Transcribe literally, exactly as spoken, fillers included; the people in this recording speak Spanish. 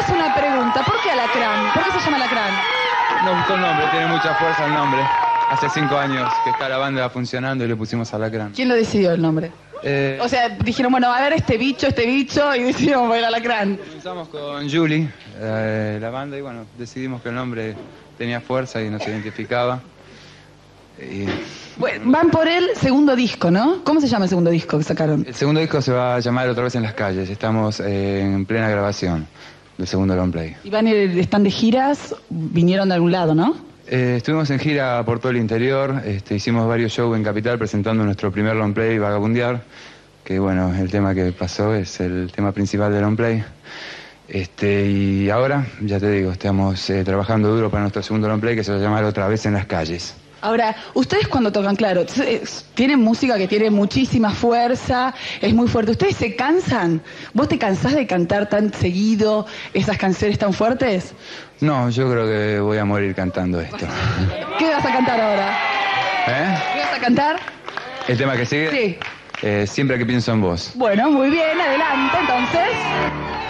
hacer una pregunta. ¿Por qué Alacrán? ¿Por qué se llama Alacrán? Nos gustó el nombre, tiene mucha fuerza el nombre. Hace cinco años que está la banda funcionando y le pusimos Alacrán. ¿Quién lo decidió el nombre? Eh, O sea, dijeron, bueno, a ver este bicho, este bicho, y decidimos poner Alacrán. Comenzamos con Julie, eh, la banda, y bueno, decidimos que el nombre tenía fuerza y nos identificaba. Y Bueno, van por el segundo disco, ¿no? ¿Cómo se llama el segundo disco que sacaron? el segundo disco se va a llamar Otra vez en las calles. Estamos eh, en plena grabación del segundo long play. Y van, eh, están de giras, vinieron de algún lado, ¿no? Eh, estuvimos en gira por todo el interior, este, hicimos varios shows en Capital presentando nuestro primer long play, Vagabundear, que bueno, el tema que pasó es el tema principal del long play. Este, y ahora, ya te digo, estamos eh, trabajando duro para nuestro segundo long play que se va a llamar Otra vez en las calles. Ahora, ustedes cuando tocan, claro, tienen música que tiene muchísima fuerza, es muy fuerte. ¿Ustedes se cansan? ¿Vos te cansás de cantar tan seguido esas canciones tan fuertes? No, yo creo que voy a morir cantando esto. ¿Qué vas a cantar ahora? ¿Eh? ¿Qué vas a cantar? ¿El tema que sigue? Sí. Eh, siempre que pienso en vos. Bueno, muy bien, adelante entonces.